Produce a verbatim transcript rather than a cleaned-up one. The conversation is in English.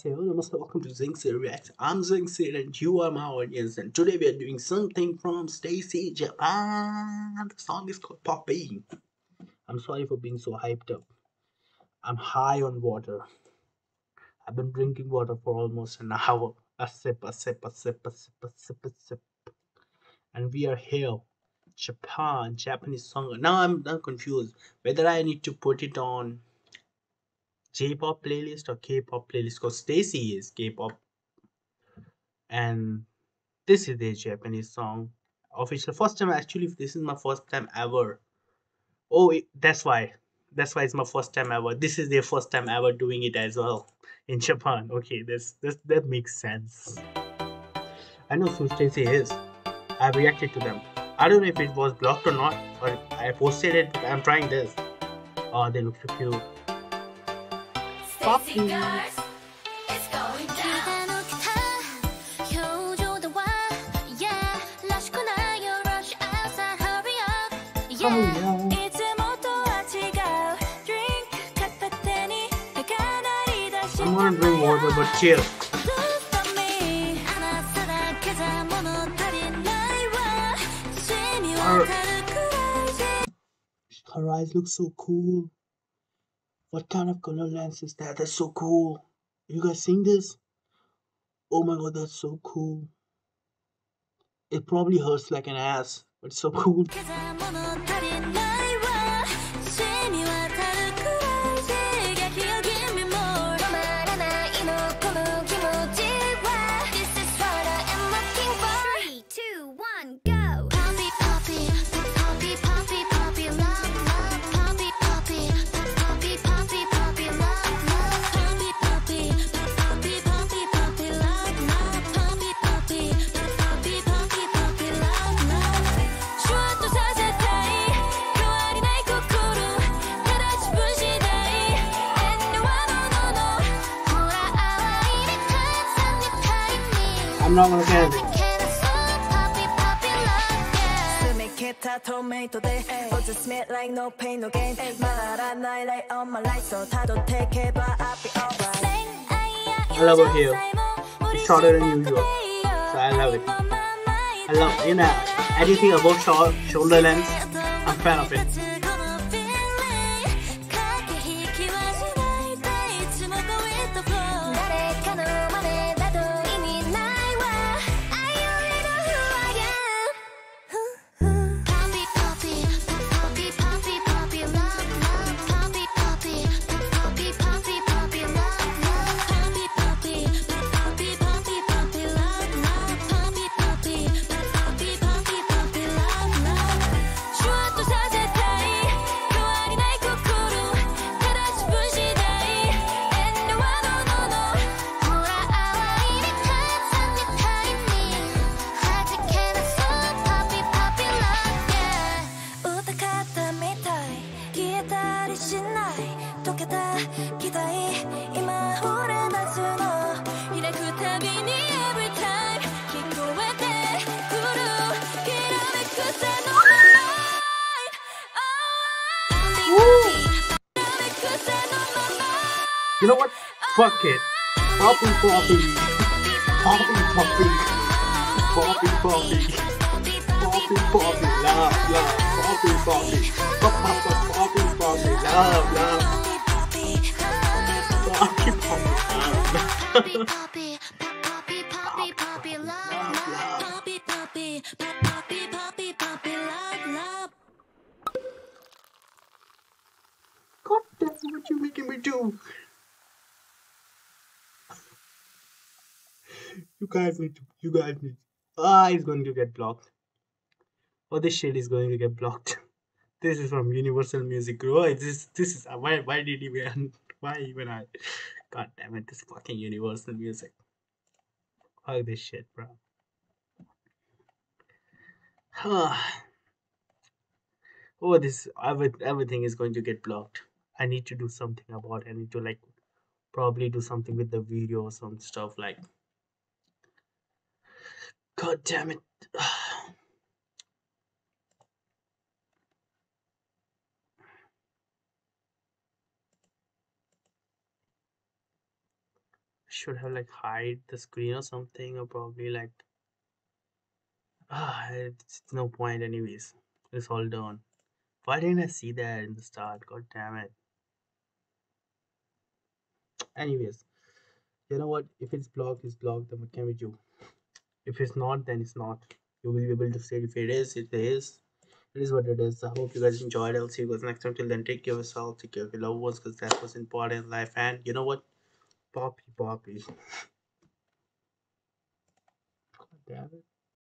Annyeonghaseyo, namaste, welcome to Zingsi Reacts. I'm Zingsi and you are my audience, and today we are doing something from Stacy, Japan. The song is called Poppy. I'm sorry for being so hyped up. I'm high on water. I've been drinking water for almost an hour. A sip, a sip, a sip, a sip, a sip, a sip. And we are here. Japan, Japanese song. Now I'm, I'm confused whether I need to put it on J-pop playlist or K-pop playlist because Stacy is K-pop and this is a Japanese song. Official first time actually this is my first time ever. Oh it- that's why. That's why it's my first time ever. This is their first time ever doing it as well in Japan. Okay, this this that makes sense. I know who Stacy is. I reacted to them. I don't know if it was blocked or not, but I posted it. I'm trying this. Oh, they look so cute. Stacy Poppy. Girls, it's going down. Oh yeah. I'm gonna drink water, but chill. Her, her eyes look so cool. What kind of color lens is that? That's so cool. You guys seeing this? Oh my god, that's so cool. It probably hurts like an ass, but it's so cool. I'm not gonna get it. Tomato day, oh just smell like no pain, no gain. 말 안 night like on my life, so 다도 take it, but I'll be alright. I love her here. It's shorter than usual, so I love it. I love, you know, anything above short, shoulder length, I'm a fan of it. You know what? Fuck it. Poppy, poppy. Poppy, poppy. Poppy, poppy. Poppy, poppy. Love, love. Poppy, poppy. Poppy, poppy, poppy. Love, love. Poppy, poppy. God damn, what you making me do? You guys need to, you guys need. Ah, he's going to get blocked. Oh, this shit is going to get blocked. This is from Universal Music Group. Oh, this, this is why, why did even, why even I? God damn it, this fucking Universal Music. Fuck this shit, bro. Oh, this every, everything is going to get blocked. I need to do something about it. I need to like probably do something with the video or some stuff like. God damn it. Should have like hide the screen or something, or probably like ah, it's no point anyways. It's all done. Why didn't I see that in the start? God damn it. Anyways, you know what? If it's blocked, it's blocked. Then what can we do? If it's not, then it's not. You will be able to say if it is, it is. It is what it is. I hope you guys enjoyed. I'll see you guys next time. Till then, take care of yourself, take care of your loved ones, because that's what's important in life. And you know what? Poppy, Poppy. God damn it.